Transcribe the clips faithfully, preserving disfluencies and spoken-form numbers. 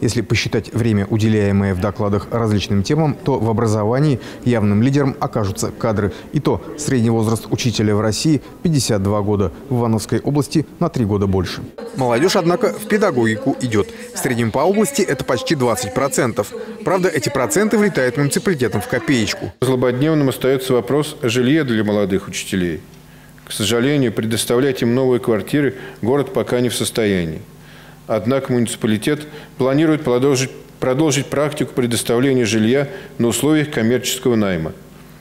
Если посчитать время, уделяемое в докладах различным темам, то в образовании явным лидером окажутся кадры. И то средний возраст учителя в России – пятьдесят два года, в Ивановской области на три года больше. Молодежь, однако, в педагогику идет. В среднем по области это почти двадцать процентов. Правда, эти проценты влетают муниципалитетам в копеечку. Злободневным остается вопрос о жилье для молодых учителей. К сожалению, предоставлять им новые квартиры город пока не в состоянии. Однако муниципалитет планирует продолжить, продолжить практику предоставления жилья на условиях коммерческого найма.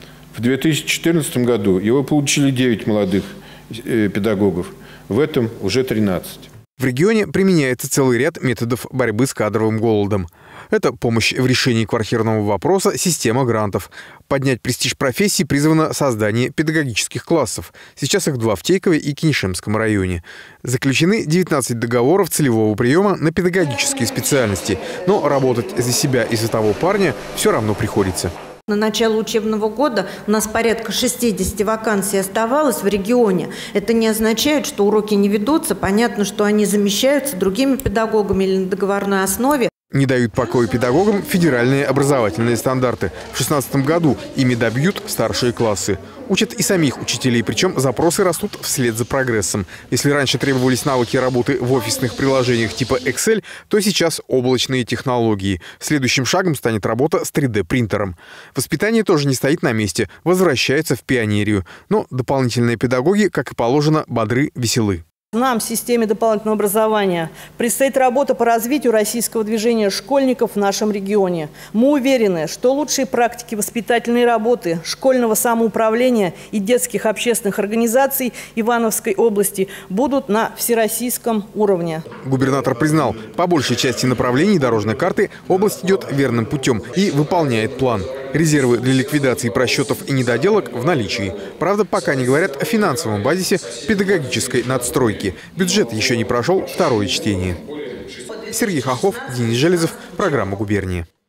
В две тысячи четырнадцатом году его получили девять молодых э, педагогов, в этом уже тринадцать. В регионе применяется целый ряд методов борьбы с кадровым голодом. Это помощь в решении квартирного вопроса, система грантов. Поднять престиж профессии призвано создание педагогических классов. Сейчас их два в Тейкове и Кинешемском районе. Заключены девятнадцать договоров целевого приема на педагогические специальности. Но работать за себя и за того парня все равно приходится. На начало учебного года у нас порядка шестидесяти вакансий оставалось в регионе. Это не означает, что уроки не ведутся. Понятно, что они замещаются другими педагогами или на договорной основе. Не дают покоя педагогам федеральные образовательные стандарты. В две тысячи шестнадцатом году ими добьют старшие классы. Учат и самих учителей, причем запросы растут вслед за прогрессом. Если раньше требовались навыки работы в офисных приложениях типа Excel, то сейчас облачные технологии. Следующим шагом станет работа с три дэ принтером. Воспитание тоже не стоит на месте, возвращается в пионерию. Но дополнительные педагоги, как и положено, бодры, веселы. Нам в системе дополнительного образования предстоит работа по развитию российского движения школьников в нашем регионе. Мы уверены, что лучшие практики воспитательной работы, школьного самоуправления и детских общественных организаций Ивановской области будут на всероссийском уровне. Губернатор признал, по большей части направлений дорожной карты область идет верным путем и выполняет план. Резервы для ликвидации просчетов и недоделок в наличии. Правда, пока не говорят о финансовом базисе педагогической надстройки. Бюджет еще не прошел второе чтение. Сергей Хохлов, Денис Железов. Программа «Губерния».